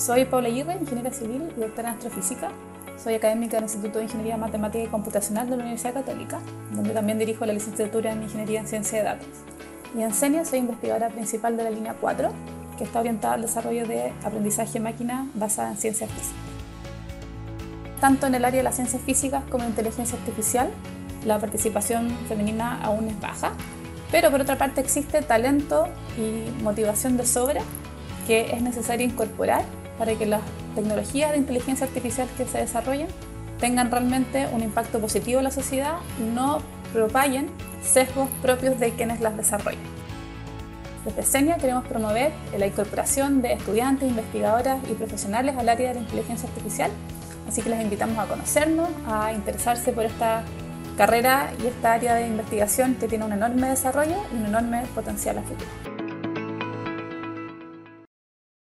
Soy Paula Aguirre, ingeniera civil y doctora en astrofísica. Soy académica del Instituto de Ingeniería Matemática y Computacional de la Universidad Católica, donde también dirijo la licenciatura en Ingeniería en Ciencia de Datos. Y en CENIA soy investigadora principal de la línea 4, que está orientada al desarrollo de aprendizaje máquina basada en ciencias físicas. Tanto en el área de las ciencias físicas como en inteligencia artificial, la participación femenina aún es baja, pero por otra parte existe talento y motivación de sobra que es necesario incorporar para que las tecnologías de inteligencia artificial que se desarrollen tengan realmente un impacto positivo en la sociedad y no propaguen sesgos propios de quienes las desarrollan. Desde CENIA queremos promover la incorporación de estudiantes, investigadoras y profesionales al área de la inteligencia artificial, así que les invitamos a conocernos, a interesarse por esta carrera y esta área de investigación que tiene un enorme desarrollo y un enorme potencial a futuro.